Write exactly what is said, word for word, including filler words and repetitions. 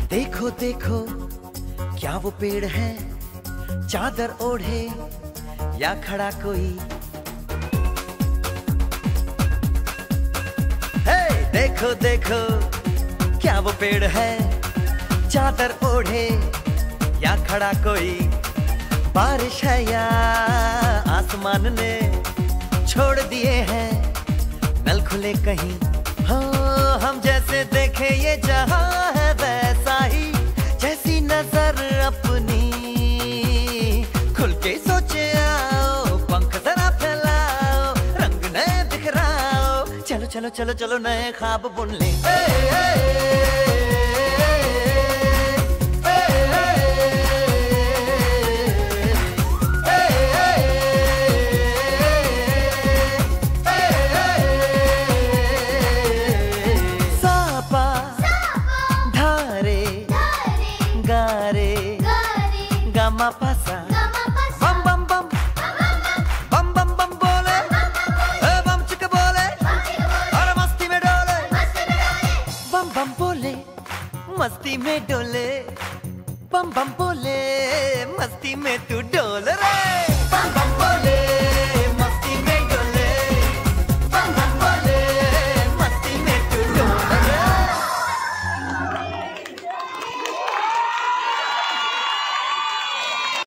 देखो देखो क्या वो पेड़ है, चादर ओढ़े या खड़ा कोई। हे देखो देखो क्या वो पेड़ है, चादर ओढ़े या खड़ा कोई। बारिश है या आसमान ने छोड़ दिए हैं नल खुले कहीं। हाँ हम जैसे देखे ये जहां है वैसा ही, जैसी नजर अपनी खुल के सोचे आओ। पंख जरा फैलाओ, रंग नए बिखराओ, चलो चलो चलो चलो नए ख्वाब बुन ले। ए, ए, ए, गामा पासा बम बम बम बम बम बम बोले, बम चिक बोले, और मस्ती में डोले, बम बम बोले मस्ती में डोले, बम बम।